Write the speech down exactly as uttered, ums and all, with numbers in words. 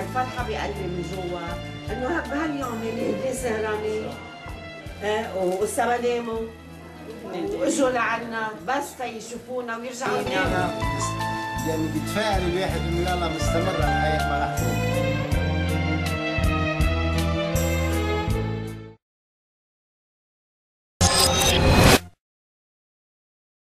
الفرحة بقلبي من جوا انه بهاليوم اللي سهرانين وهسه ما ناموا واجوا لعنا بس تيشوفونا ويرجعوا يناموا. يعني بيتفائل الواحد انه يلا مستمر الحياة ما راح تروح.